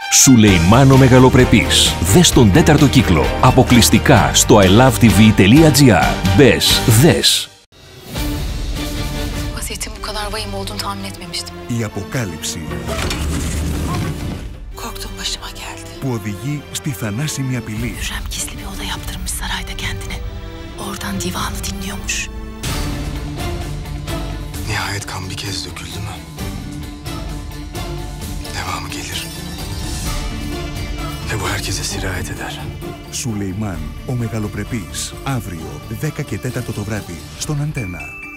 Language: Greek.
Σουλεϊμάν ο Μεγαλοπρεπής. Δες τον 4ο κύκλο. Αποκλειστικά στο ilovetv.gr. Μπες, δες. Vaziyetin bu kadar vahim olduğunu tahmin etmemiştim. Η αποκάλυψη Korktuğum başıma geldi. που οδηγεί στη θανάσιμη απειλή. Hürrem gizli bir oda yaptırmış sarayda kendine. Oradan divanı dinliyormuş. Nihayet kan bir kez döküldü mü? Devamı gelir. Ve bu herkese sirayet eder. Σουλεϊμάν ο Μεγαλοπρεπής. Αύριο 10 και 4 το βράδυ στον Αντένα.